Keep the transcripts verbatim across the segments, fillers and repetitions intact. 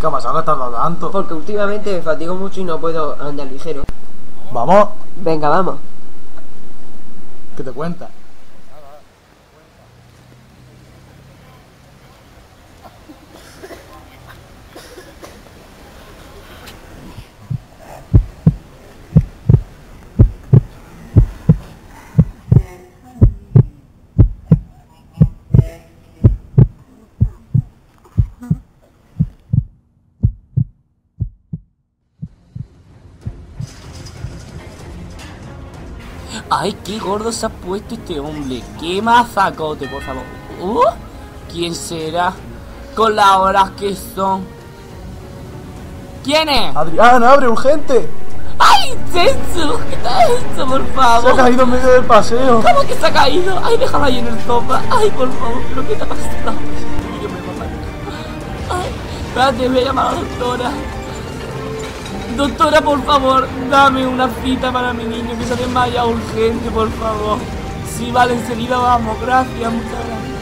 ¿Qué ha pasado que has tardado tanto? Porque últimamente me fatigo mucho y no puedo andar ligero. Vamos. Venga, vamos. ¿Qué te cuentas? Ay, qué gordo se ha puesto este hombre. Qué mazacote, por favor. Uh, ¿Quién será? Con las horas que son. ¿Quién es? Adrián, abre, urgente. ¡Ay, Chechu! ¿Qué te has hecho, por favor? Se ha caído en medio del paseo. ¿Cómo que se ha caído? Ay, déjalo ahí en el sofá. Ay, por favor, ¿pero qué te ha pasado? Yo me voy a Ay, espérate, voy a llamar a la doctora. Doctora, por favor, dame una cita para mi niño que se desmaya urgente, por favor. Sí, vale, enseguida vamos. Gracias, muchas gracias.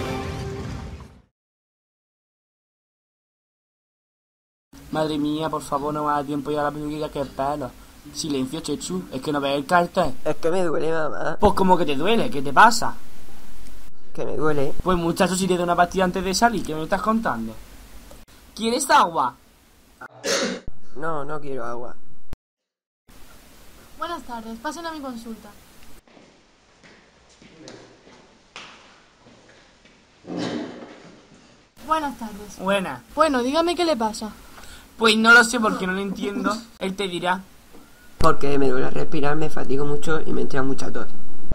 Madre mía, por favor, no me da tiempo ya a la peluquería, que pelo. Silencio, Chechu, es que no ves el cartel. Es que me duele, mamá. Pues como que te duele, ¿qué te pasa? Que me duele. Pues muchacho, si te doy una pastilla antes de salir, ¿qué me estás contando? ¿Quieres agua? No, no quiero agua. Buenas tardes, pasen a mi consulta. Buenas tardes. Buena. Bueno, dígame qué le pasa. Pues no lo sé porque no lo entiendo. Él te dirá. Porque me duele respirar, me fatigo mucho y me entra mucha tos.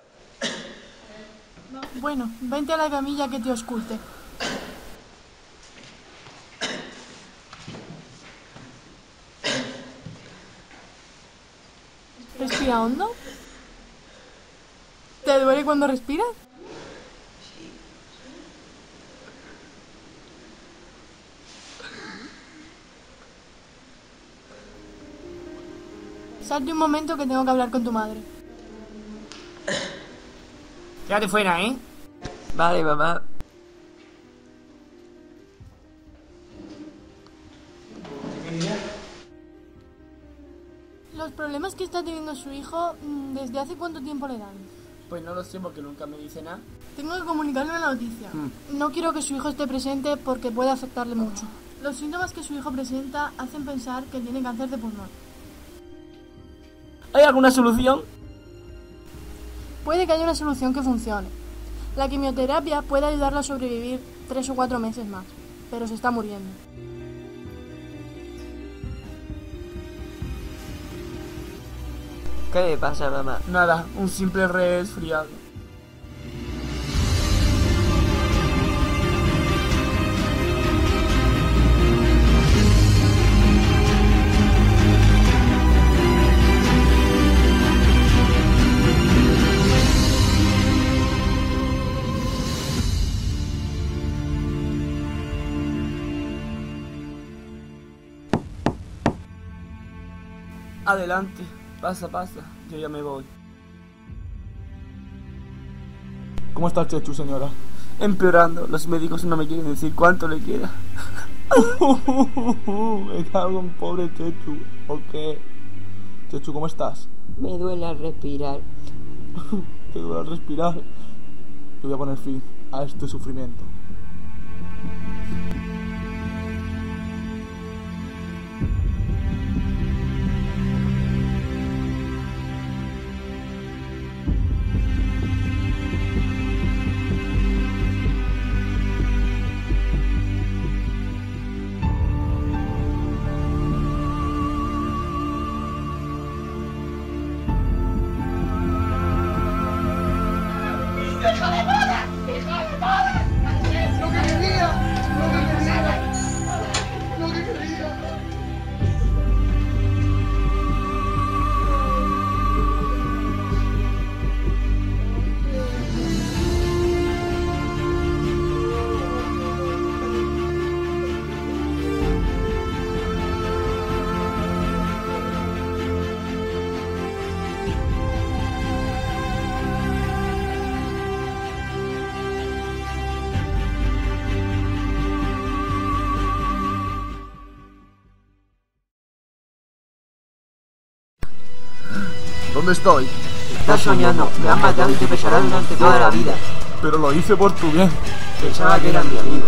Bueno, vente a la camilla que te ausculte. Respira hondo. ¿Te duele cuando respiras? Salte un momento que tengo que hablar con tu madre. Quédate fuera, ¿eh? Vale, mamá. Los problemas que está teniendo su hijo, ¿desde hace cuánto tiempo le dan? Pues no lo sé porque nunca me dice nada. Tengo que comunicarle una noticia. Mm. No quiero que su hijo esté presente porque puede afectarle mucho. Los síntomas que su hijo presenta hacen pensar que tiene cáncer de pulmón. ¿Hay alguna solución? Puede que haya una solución que funcione. La quimioterapia puede ayudarlo a sobrevivir tres o cuatro meses más, pero se está muriendo. ¿Qué le pasa, mamá? Nada, un simple resfriado. Adelante, pasa, pasa, yo ya me voy. ¿Cómo está el Chechu, señora? Empeorando, los médicos no me quieren decir cuánto le queda. Me cago en pobre Chechu. ¿Por qué? Chechu, ¿cómo estás? Me duele al respirar. Te duele al respirar. Yo voy a poner fin a este sufrimiento. ¡Hijo de puta! ¡Hijo de puta! ¿Dónde estoy? Estás soñando, me han matado y te pesará durante toda la vida. Pero lo hice por tu bien. Pensaba que eras mi amigo.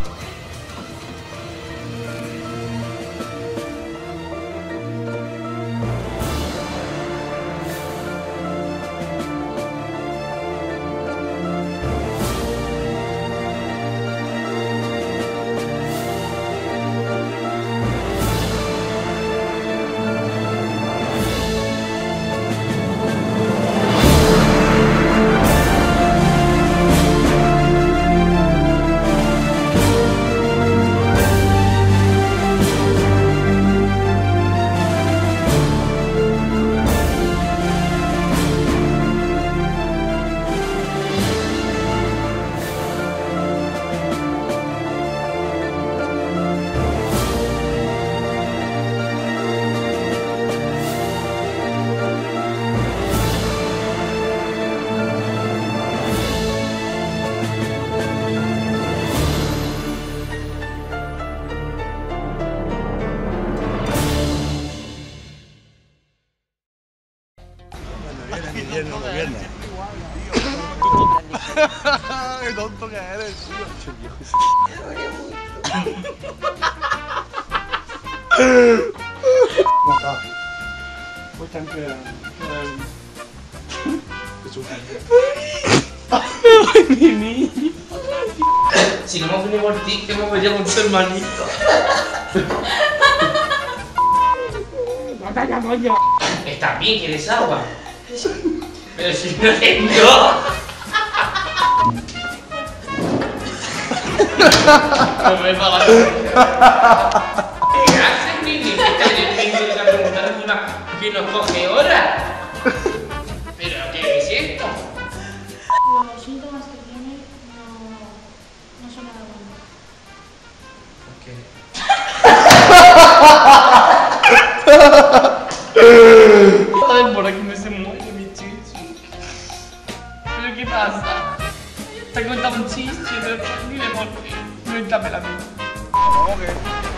Gobierno, gobierno. Qué tonto que eres, tío. ¿Cómo estás? Pues tranquila. Ay, mi niño. Si no hemos venido por ti, que hemos venido con tu hermanito. ¡Batalla, coño! ¿Estás bien? ¿Quieres agua? Pero si no tengo. No me va a ¿qué haces, niño? ¿Qué estás en el medio de la pregunta una que nos coge hora? ¿Pero qué es esto? Los síntomas que tiene no, no son nada buenos. ¿Por qué? Por aquí no se muere mi chichi. ¿Pero qué pasa? Te contado un chiste, pero dime por qué. Cuéntamela a mí. ¿Cómo que?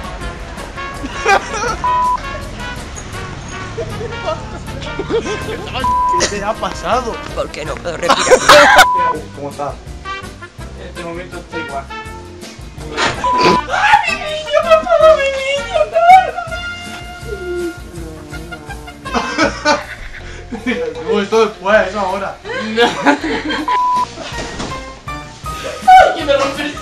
¿Qué te ha pasado? ¿Por qué no puedo respirar? ¿Cómo estás? En este momento estoy igual. ¡Ay, mi niño! ¡Por favor, mi niño! No, esto después, eso ahora. ¡Ay, que me rompe el